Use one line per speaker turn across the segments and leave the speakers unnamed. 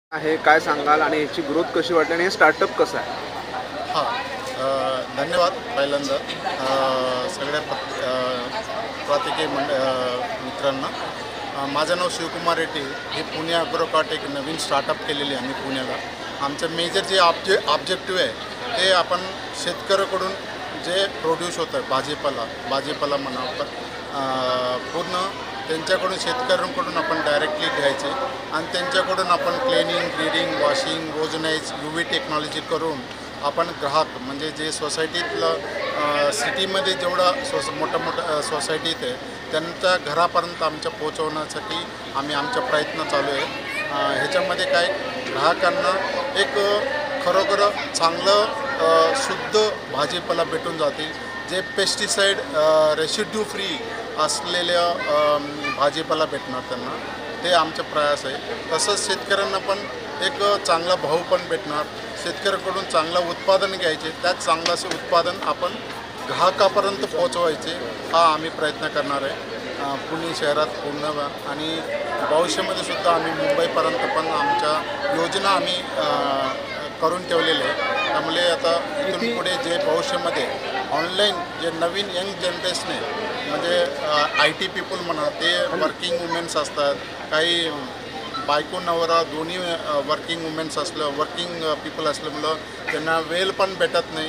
आहे काय सांगाल आणि याची ग्रोथ कशी वाटली आणि हे स्टार्टअप कसं आहे?
हां धन्यवाद पहिल्यांदा सगळ्या प्रातिके मित्रांना. माझं नाव शिवकुमार रेड्डी. हे पुणे ॲग्रोकॉट एक नवीन स्टार्टअप केलेली आहे आम्ही पुण्याला. आमचं मेजर जे ऑब्जेक्टिव्ह आहे ते आपण शेतकऱ्याकडून जे प्रोड्यूस होतं भाजीपाला म्हणा पूर्ण त्यांच्याकडून शेतकऱ्यांकडून आपण डायरेक्टली घ्यायचे आणि त्यांच्याकडून आपण क्लिनिंग, ग्रीडिंग, वॉशिंग, रोजनाईज UV टेक्नॉलॉजी करून आपण ग्राहक म्हणजे जे सोसायटीतलं सिटीमध्ये जेवढं मोठं सोसायटीत आहे त्यांच्या घरापर्यंत आमच्या पोहोचवण्यासाठी आम्ही आमचा प्रयत्न चालू आहे. ह्याच्यामध्ये काय ग्राहकांना एक खरोखर चांगलं शुद्ध भाजीपाला भेटून जातील, जे पेस्टिसाईड रेसिड्यू फ्री असलेल्या भाजीपाला भेटणार त्यांना. ते आमचा प्रयास आहे. तसंच शेतकऱ्यांना पण एक चांगला भाव पण भेटणार. शेतकऱ्याकडून चांगलं उत्पादन घ्यायचे, त्यात चांगलं असं उत्पादन आपण ग्राहकापर्यंत पोहोचवायचे हा आम्ही प्रयत्न करणार आहे. पुणे शहरात पूर्ण आणि भविष्यामध्ये सुद्धा आम्ही मुंबईपर्यंत पण आमच्या योजना आम्ही करून ठेवलेले आहे. त्यामुळे आता इथून पुढे जे भविष्यामध्ये ऑनलाईन जे नवीन यंग जनरेशन आहे म्हणजे IT पीपल म्हणा, ते वर्किंग वुमेन्स असतात, काही बायको नवरा दोन्ही वर्किंग वुमेन्स वर्किंग पीपल असल्यामुळं त्यांना वेळ पण भेटत नाही.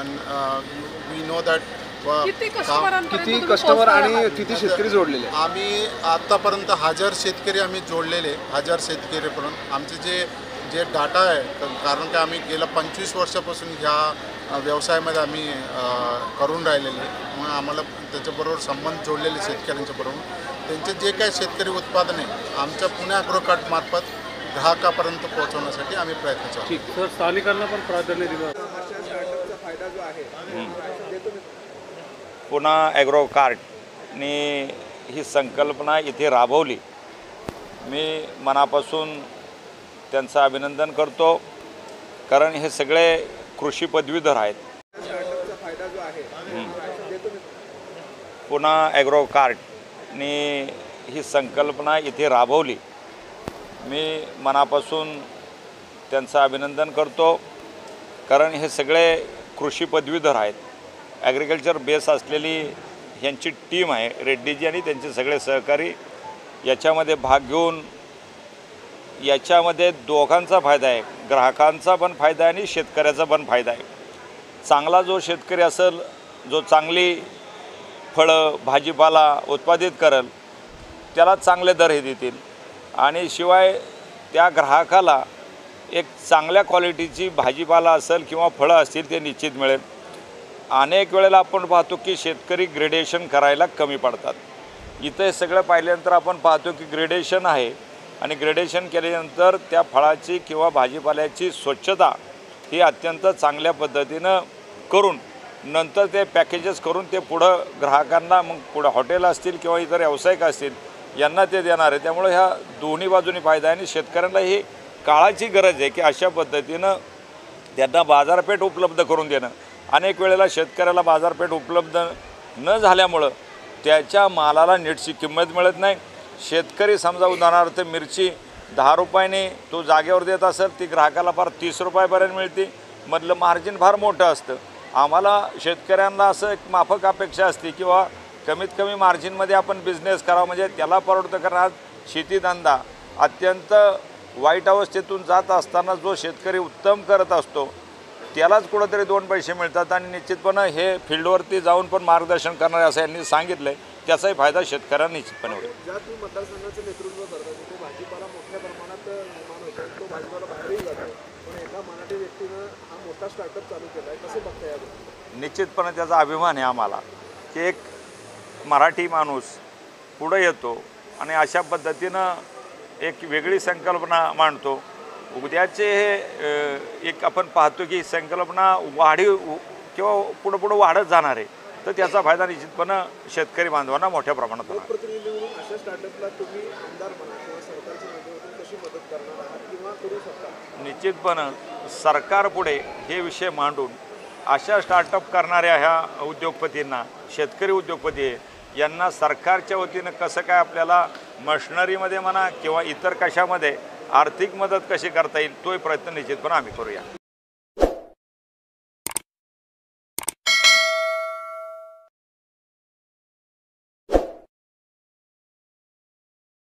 वी नो दॅट
किती कस्टमर आणि किती शेतकरी जोडलेले?
आम्ही आत्तापर्यंत 1000 शेतकरी आम्ही जोडलेले, 1000 शेतकरीपर्यंत आमचे जे डाटा आहे. कारण की आम्ही गेल्या 25 वर्षापासून ह्या व्यवसायामध्ये आम्ही करून राहिलेले, मग आम्हाला त्याच्याबरोबर संबंध जोडलेले शेतकऱ्यांच्या बरोबर. त्यांचे जे काही शेतकरी उत्पादन आहे आमच्या पुणे ॲग्रोकॉट मार्फत ग्राहकापर्यंत पोहोचवण्यासाठी आम्ही प्रयत्न चालू.
ठीक सर, स्थानिकांना पण प्राधान्य दिलं.
फायदा जो आहे
पुणे ॲग्रोकार्टने ही संकल्पना इथे राबवली. मी मनापासून त्यांचं अभिनंदन करतो, कारण हे सगळे कृषी पदवीधर आहेत.
फायदा जो आहे
पुणे ॲग्रोकार्टने ही संकल्पना इथे राबवली. मी मनापासून त्यांचं अभिनंदन करतो, कारण हे सगळे कृषी पदवीधर आहेत. ॲग्रिकल्चर बेस असलेली ह्यांची टीम आहे, रेड्डीजी आणि त्यांचे सगळे सहकारी. याच्यामध्ये भाग घेऊन याच्यामध्ये दोघांचा फायदा आहे, ग्राहकांचा पण फायदा आहे आणि शेतकऱ्याचा पण फायदा आहे. चांगला जो शेतकरी असेल, जो चांगली फळं भाजीपाला उत्पादित करेल, त्याला चांगले दर हे देतील आणि शिवाय त्या ग्राहकाला एक चांगल्या क्वालिटीची भाजीपाला असेल किंवा फळं असतील ते निश्चित मिळेल. अनेक वेळेला आपण पाहतो की शेतकरी ग्रेडेशन करायला कमी पडतात. इथं हे सगळं पाहिल्यानंतर आपण पाहतो की ग्रेडेशन आहे आणि ग्रेडेशन केल्यानंतर त्या फळाची किंवा भाजीपाल्याची स्वच्छता ही अत्यंत चांगल्या पद्धतीनं करून नंतर ते पॅकेजेस करून ते पुढं ग्राहकांना, मग पुढं हॉटेल असतील किंवा इतर व्यावसायिक असतील यांना ते देणार आहे. त्यामुळे ह्या दोन्ही बाजूनी फायदा आहे आणि शेतकऱ्यांना ही काळाची गरज आहे की अशा पद्धतीनं त्यांना बाजारपेठ उपलब्ध करून देणं. अनेक वेळेला शेतकऱ्याला बाजारपेठ उपलब्ध न झाल्यामुळं त्याच्या मालाला नीटची किंमत मिळत नाही. शेतकरी समजा उदाहरणार्थ मिरची 10 रुपयाने तो जागेवर देत असेल, ती ग्राहकाला फार 30 रुपयापर्यंत मिळते. मधलं मार्जिन फार मोठं असतं. आम्हाला शेतकऱ्यांना असं एक माफक अपेक्षा असते किंवा कमीत कमी मार्जिनमध्ये आपण बिझनेस करावा, म्हणजे त्याला परवडतं. कारण आज शेतीधंदा अत्यंत वाईट अवस्थेतून जात असताना जो शेतकरी उत्तम करत असतो त्यालाच कुठंतरी 2 पैसे मिळतात आणि निश्चितपणे हे फील्डवरती जाऊन पण मार्गदर्शन करणारे असं यांनी सांगितलं आहे, त्याचाही फायदा शेतकऱ्यांना निश्चितपणे होईल.
ज्या तुम्ही मतदारसंघाचं नेतृत्व करता तिथे भाजीपाला मोठ्या प्रमाणात निर्माण होतो, तो भाजीपाला बाहेरही जातो, पण एका मराठी व्यक्तीनं हा मोठा स्टार्टअप चालू केला आहे, कसं बघता यावेळी?
निश्चितपणे त्याचा अभिमान आहे आम्हाला की एक मराठी माणूस पुढं येतो आणि अशा पद्धतीनं एक वेगळी संकल्पना मांडतो. उद्याचे हे एक आपण पाहतो की संकल्पना वाढीव किंवा पुढं वाढत जाणार आहे, तर त्याचा फायदा निश्चितपणे शेतकरी बांधवांना मोठ्या प्रमाणात होणार.
लोकप्रतिनिधी म्हणून अशा स्टार्टअपला तुम्ही आमदार म्हणा किंवा सरकारच्या माध्यमातून कशी मदत करणार आहात किंवा करू शकता?
निश्चितपणे सरकारपुढे हे विषय मांडून अशा स्टार्टअप करणाऱ्या ह्या उद्योगपतींना, शेतकरी उद्योगपती यांना सरकारच्या वतीनं कसं काय आपल्याला मशिनरीमध्ये म्हणा किंवा इतर कशामध्ये आर्थिक मदत कशी करता येईल तोही प्रयत्न निश्चितपणे आम्ही करूया.